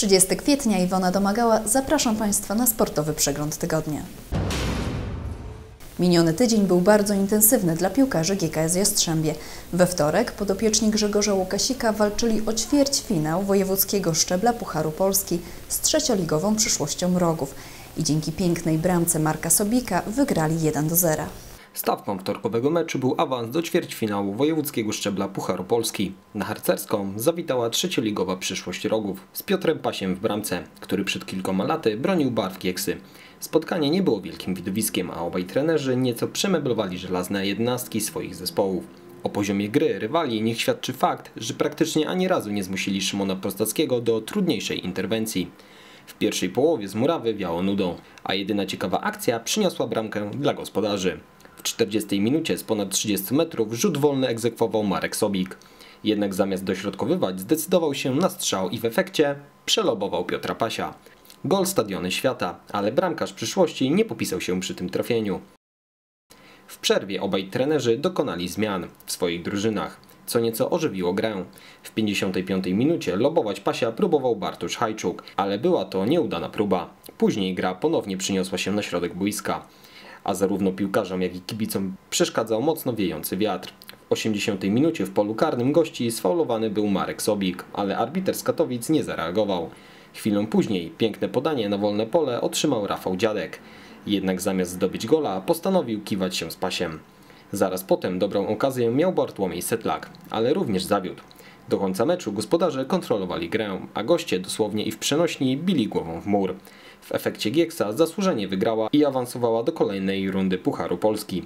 30 kwietnia, Iwona Domagała. Zapraszam Państwa na sportowy przegląd tygodnia. Miniony tydzień był bardzo intensywny dla piłkarzy GKS Jastrzębie. We wtorek podopieczni Grzegorza Łukasika walczyli o ćwierćfinał wojewódzkiego szczebla Pucharu Polski z trzecioligową przyszłością Mrogów i dzięki pięknej bramce Marka Sobika wygrali 1-0. Stawką wtorkowego meczu był awans do ćwierćfinału wojewódzkiego szczebla Pucharu Polski. Na harcerską zawitała trzecioligowa przyszłość Rogów z Piotrem Pasiem w bramce, który przed kilkoma laty bronił barw Gieksy. Spotkanie nie było wielkim widowiskiem, a obaj trenerzy nieco przemeblowali żelazne jednostki swoich zespołów. O poziomie gry rywali niech świadczy fakt, że praktycznie ani razu nie zmusili Szymona Prostackiego do trudniejszej interwencji. W pierwszej połowie z murawy wiało nudą, a jedyna ciekawa akcja przyniosła bramkę dla gospodarzy. W 40 minucie z ponad 30 metrów rzut wolny egzekwował Marek Sobik. Jednak zamiast dośrodkowywać zdecydował się na strzał i w efekcie przelobował Piotra Pasia. Gol Stadiony Świata, ale bramkarz przyszłości nie popisał się przy tym trafieniu. W przerwie obaj trenerzy dokonali zmian w swoich drużynach, co nieco ożywiło grę. W 55 minucie lobować Pasia próbował Bartosz Hajczuk, ale była to nieudana próba. Później gra ponownie przyniosła się na środek boiska, a zarówno piłkarzom, jak i kibicom przeszkadzał mocno wiejący wiatr. W 80 minucie w polu karnym gości sfaulowany był Marek Sobik, ale arbiter z Katowic nie zareagował. Chwilę później piękne podanie na wolne pole otrzymał Rafał Dziadek. Jednak zamiast zdobyć gola postanowił kiwać się z Pasiem. Zaraz potem dobrą okazję miał Bartłomiej Setlak, ale również zawiódł. Do końca meczu gospodarze kontrolowali grę, a goście dosłownie i w przenośni bili głową w mur. W efekcie Gieksa zasłużenie wygrała i awansowała do kolejnej rundy Pucharu Polski.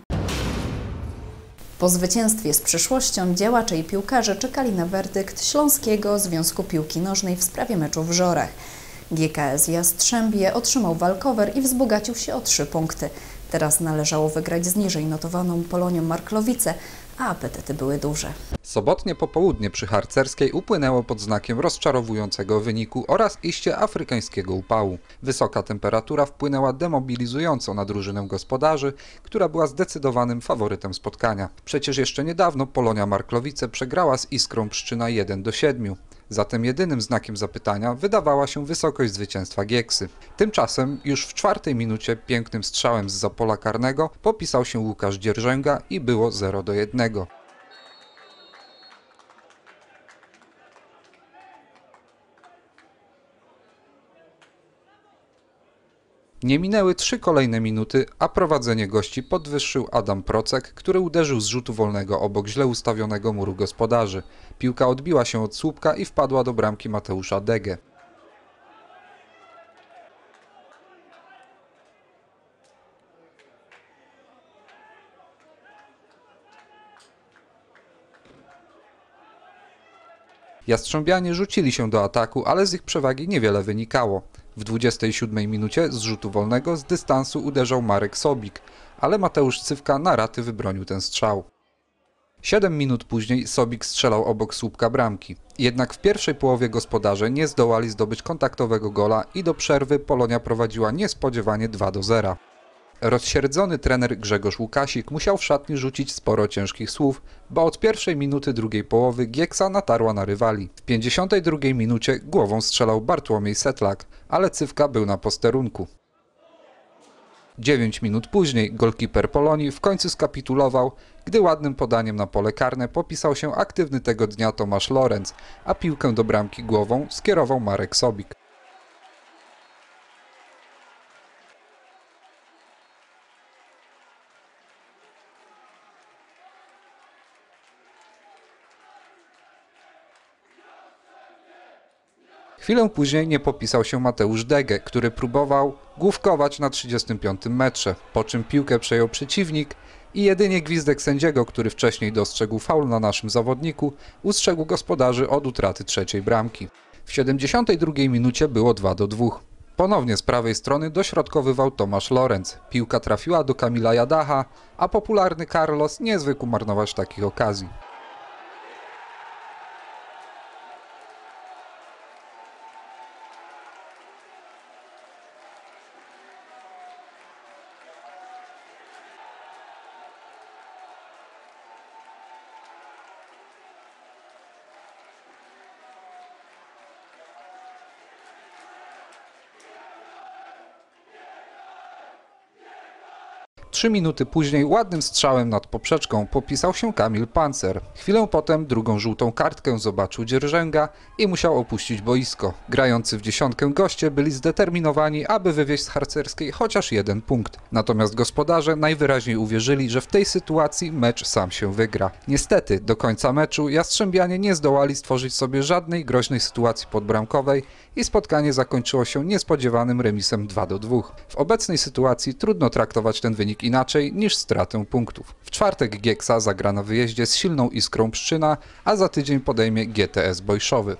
Po zwycięstwie z przyszłością działacze i piłkarze czekali na werdykt Śląskiego Związku Piłki Nożnej w sprawie meczu w Żorach. GKS Jastrzębie otrzymał walkover i wzbogacił się o 3 punkty. Teraz należało wygrać z niżej notowaną Polonią Marklowice, a apetyty były duże. Sobotnie popołudnie przy harcerskiej upłynęło pod znakiem rozczarowującego wyniku oraz iście afrykańskiego upału. Wysoka temperatura wpłynęła demobilizująco na drużynę gospodarzy, która była zdecydowanym faworytem spotkania. Przecież jeszcze niedawno Polonia Marklowice przegrała z Iskrą Pszczyna 1-7. Zatem jedynym znakiem zapytania wydawała się wysokość zwycięstwa Gieksy. Tymczasem już w 4 minucie pięknym strzałem zza pola karnego popisał się Łukasz Dzierżęga i było 0-1. Nie minęły 3 kolejne minuty, a prowadzenie gości podwyższył Adam Procek, który uderzył z rzutu wolnego obok źle ustawionego muru gospodarzy. Piłka odbiła się od słupka i wpadła do bramki Mateusza Degę. Jastrzębianie rzucili się do ataku, ale z ich przewagi niewiele wynikało. W 27 minucie z rzutu wolnego z dystansu uderzał Marek Sobik, ale Mateusz Cywka na raty wybronił ten strzał. 7 minut później Sobik strzelał obok słupka bramki. Jednak w pierwszej połowie gospodarze nie zdołali zdobyć kontaktowego gola i do przerwy Polonia prowadziła niespodziewanie 2-0. Rozsierdzony trener Grzegorz Łukasik musiał w szatni rzucić sporo ciężkich słów, bo od pierwszej minuty drugiej połowy Gieksa natarła na rywali. W 52 minucie głową strzelał Bartłomiej Setlak, ale Cywka był na posterunku. 9 minut później golkiper Polonii w końcu skapitulował, gdy ładnym podaniem na pole karne popisał się aktywny tego dnia Tomasz Lorenz, a piłkę do bramki głową skierował Marek Sobik. Chwilę później nie popisał się Mateusz Degę, który próbował główkować na 35 metrze, po czym piłkę przejął przeciwnik i jedynie gwizdek sędziego, który wcześniej dostrzegł faul na naszym zawodniku, ustrzegł gospodarzy od utraty trzeciej bramki. W 72 minucie było 2-2. Ponownie z prawej strony dośrodkowywał Tomasz Lorenz. Piłka trafiła do Kamila Jadacha, a popularny Carlos nie zwykł marnować takich okazji. 3 minuty później ładnym strzałem nad poprzeczką popisał się Kamil Pancer. Chwilę potem drugą żółtą kartkę zobaczył Dzierżęga i musiał opuścić boisko. Grający w dziesiątkę goście byli zdeterminowani, aby wywieźć z harcerskiej chociaż 1 punkt. Natomiast gospodarze najwyraźniej uwierzyli, że w tej sytuacji mecz sam się wygra. Niestety do końca meczu Jastrzębianie nie zdołali stworzyć sobie żadnej groźnej sytuacji podbramkowej i spotkanie zakończyło się niespodziewanym remisem 2-2. W obecnej sytuacji trudno traktować ten wynik inaczej niż stratę punktów. W czwartek Gieksa zagra na wyjeździe z silną Iskrą Pszczyna, a za tydzień podejmie GTS Bojszowy.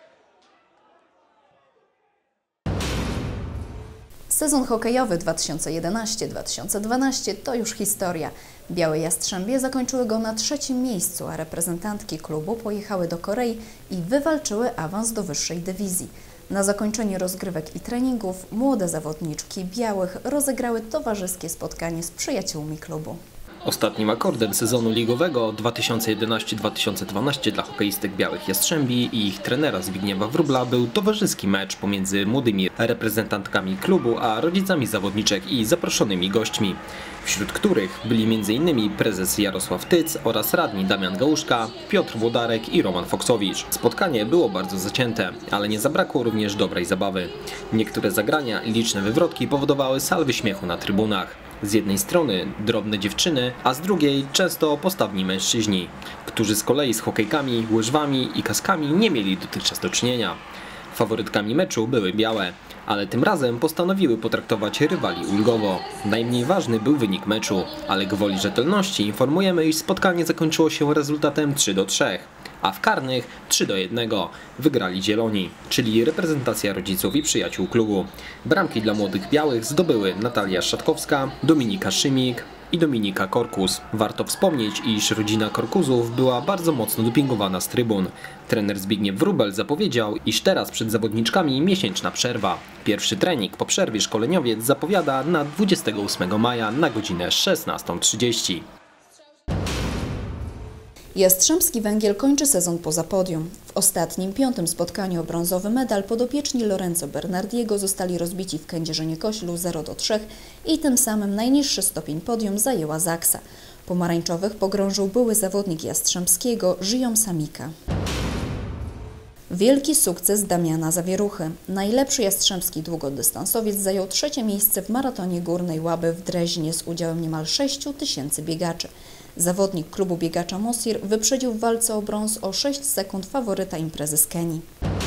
Sezon hokejowy 2011-2012 to już historia. Białe Jastrzębie zakończyły go na 3. miejscu, a reprezentantki klubu pojechały do Korei i wywalczyły awans do wyższej dywizji. Na zakończenie rozgrywek i treningów młode zawodniczki białych rozegrały towarzyskie spotkanie z przyjaciółmi klubu. Ostatnim akordem sezonu ligowego 2011-2012 dla hokeistek Białych Jastrzębi i ich trenera Zbigniewa Wróbla był towarzyski mecz pomiędzy młodymi reprezentantkami klubu a rodzicami zawodniczek i zaproszonymi gośćmi, wśród których byli m.in. prezes Jarosław Tyc oraz radni Damian Gałuszka, Piotr Włodarek i Roman Foksowicz. Spotkanie było bardzo zacięte, ale nie zabrakło również dobrej zabawy. Niektóre zagrania i liczne wywrotki powodowały salwy śmiechu na trybunach. Z jednej strony drobne dziewczyny, a z drugiej często postawni mężczyźni, którzy z kolei z hokejkami, łyżwami i kaskami nie mieli dotychczas do czynienia. Faworytkami meczu były białe, ale tym razem postanowiły potraktować rywali ulgowo. Najmniej ważny był wynik meczu, ale gwoli rzetelności informujemy, iż spotkanie zakończyło się rezultatem 3-3. A w karnych 3-1 wygrali zieloni, czyli reprezentacja rodziców i przyjaciół klubu. Bramki dla młodych białych zdobyły Natalia Szatkowska, Dominika Szymik i Dominika Korkus. Warto wspomnieć, iż rodzina Korkuzów była bardzo mocno dopingowana z trybun. Trener Zbigniew Wróbel zapowiedział, iż teraz przed zawodniczkami miesięczna przerwa. Pierwszy trening po przerwie szkoleniowiec zapowiada na 28 maja na godzinę 16:30. Jastrzębski Węgiel kończy sezon poza podium. W ostatnim, 5. spotkaniu o brązowy medal podopieczni Lorenzo Bernardiego zostali rozbici w Kędzierzynie-Koźlu 0-3 i tym samym najniższy stopień podium zajęła Zaksa. Pomarańczowych pogrążył były zawodnik Jastrzębskiego Żyjom Samika. Wielki sukces Damiana Zawieruchy. Najlepszy jastrzębski długodystansowiec zajął 3. miejsce w maratonie Górnej Łaby w Dreźnie z udziałem niemal 6 000 biegaczy. Zawodnik klubu biegacza Mosir wyprzedził w walce o brąz o 6 sekund faworyta imprezy z Kenii.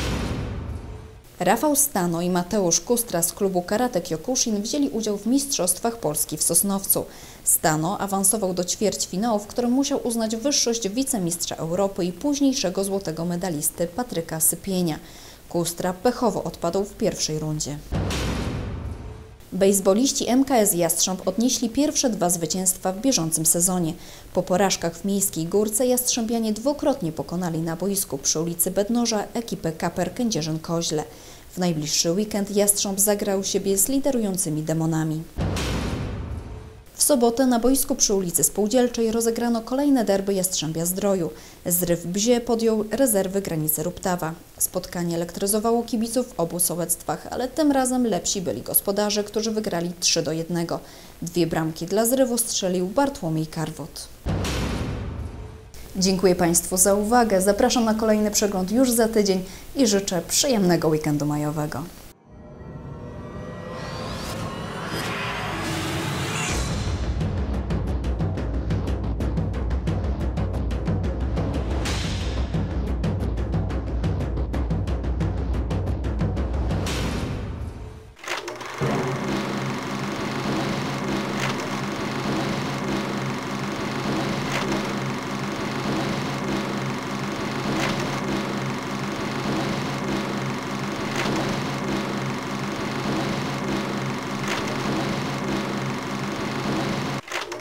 Rafał Stano i Mateusz Kustra z klubu Karate Kyokushin wzięli udział w Mistrzostwach Polski w Sosnowcu. Stano awansował do ćwierćfinału, w którym musiał uznać wyższość wicemistrza Europy i późniejszego złotego medalisty Patryka Sypienia. Kustra pechowo odpadł w pierwszej rundzie. Bejsboliści MKS Jastrząb odnieśli pierwsze 2 zwycięstwa w bieżącym sezonie. Po porażkach w Miejskiej Górce Jastrzębianie dwukrotnie pokonali na boisku przy ulicy Bednoża ekipę Kaper Kędzierzyn-Koźle. W najbliższy weekend Jastrząb zagrał siebie z liderującymi Demonami. W sobotę na boisku przy ulicy Spółdzielczej rozegrano kolejne derby Jastrzębia-Zdroju. Zryw Bzie podjął rezerwy Granicy Ruptawa. Spotkanie elektryzowało kibiców w obu sołectwach, ale tym razem lepsi byli gospodarze, którzy wygrali 3-1. 2 bramki dla Zrywu strzelił Bartłomiej Karwot. Dziękuję Państwu za uwagę, zapraszam na kolejny przegląd już za tydzień i życzę przyjemnego weekendu majowego.